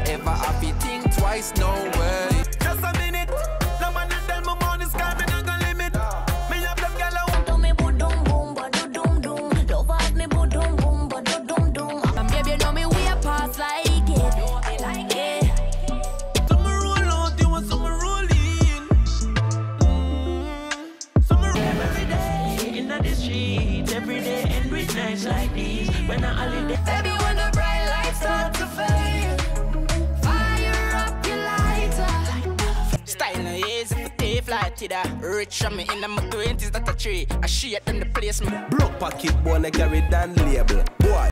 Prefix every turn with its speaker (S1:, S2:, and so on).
S1: ever have to think twice, no way.
S2: Just a minute, no man tell me money sky, me not gonna limit. Me have them gyal who
S3: do me boom boom, but do dum dum. Love at me boom boom, but do dum dum. And baby, you know me way past like it, like it.
S2: some roll out, you want some roll in. Some roll every day in the street, every day end with nights like these. When I holiday,
S3: Baby, when the bright lights start to fade, fire up your lighter.
S1: Style no easy for take flight to that. Rich on me in my 20s, that a tree. I shit on the place, me.
S4: Block pocket boy, I carry down label. Boy,